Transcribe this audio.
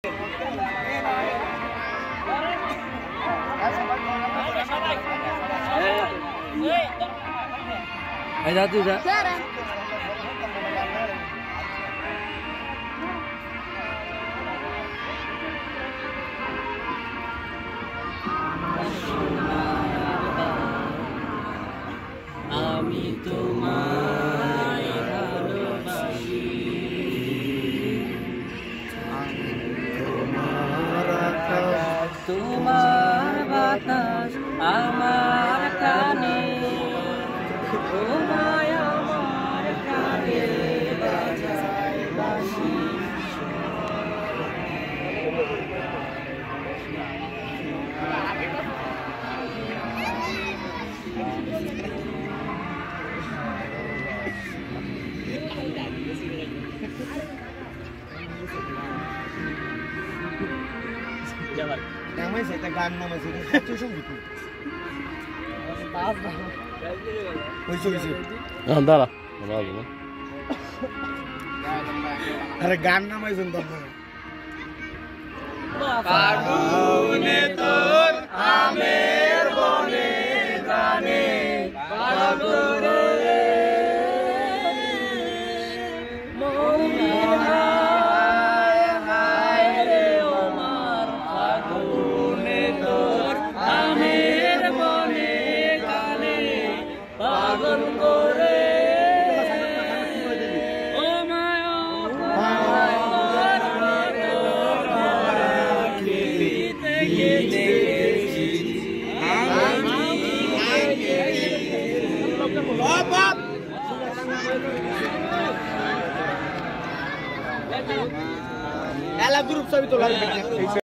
Ada tu dah. Ami তোমায় ভালোবাসি তোমার বাতাস আমার কানে তোমায় আমার কানে বাজায় বাঁশি Yang main saya tekan nama sini. Cusung gitu. Pas dah. Isu. Anda lah. Mana lagi? Ada gan nama itu entah. Pagune tur amer bone gane pagune Ela grupo sabe tolar.